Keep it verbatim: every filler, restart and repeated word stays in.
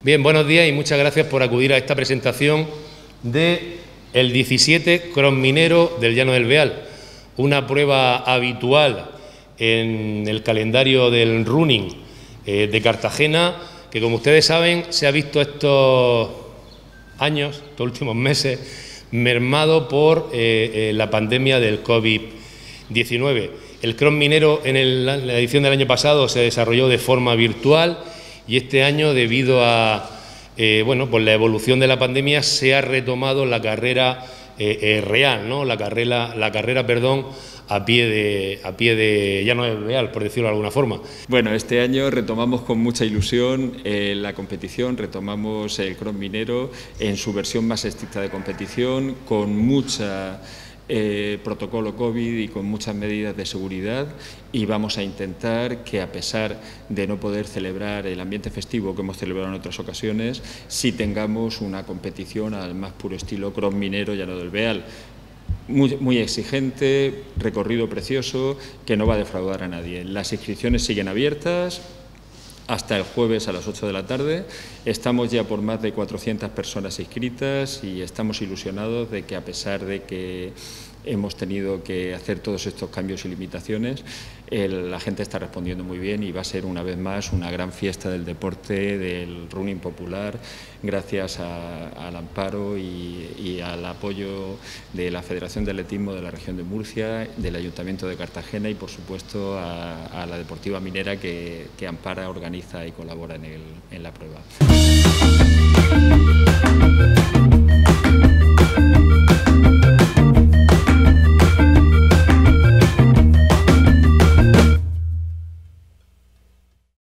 Bien, buenos días y muchas gracias por acudir a esta presentación de el diecisiete Cross Minero del Llano del Beal, una prueba habitual en el calendario del running eh, de Cartagena, que como ustedes saben se ha visto estos años, estos últimos meses, mermado por eh, eh, la pandemia del COVID diecinueve. El Cross Minero en, el, en la edición del año pasado se desarrolló de forma virtual y este año, debido a eh, bueno, pues la evolución de la pandemia, se ha retomado la carrera eh, eh, real, ¿no? La carrera, la carrera, perdón, a pie de a pie de Llano del Beal, por decirlo de alguna forma. Bueno, este año retomamos con mucha ilusión eh, la competición, retomamos el Cross Minero en su versión más estricta de competición, con mucha Eh, protocolo COVID y con muchas medidas de seguridad, y vamos a intentar que, a pesar de no poder celebrar el ambiente festivo que hemos celebrado en otras ocasiones, sí tengamos una competición al más puro estilo Cross Minero Llano del Beal. Muy, muy exigente, recorrido precioso, que no va a defraudar a nadie. Las inscripciones siguen abiertas hasta el jueves a las ocho de la tarde. Estamos ya por más de cuatrocientas personas inscritas y estamos ilusionados de que, a pesar de que hemos tenido que hacer todos estos cambios y limitaciones, el, la gente está respondiendo muy bien y va a ser una vez más una gran fiesta del deporte, del running popular, gracias a, al amparo y, y al apoyo de la Federación de Atletismo de la Región de Murcia, del Ayuntamiento de Cartagena y, por supuesto, a, a la Deportiva Minera, que, que ampara, organiza y colabora en, el, en la prueba.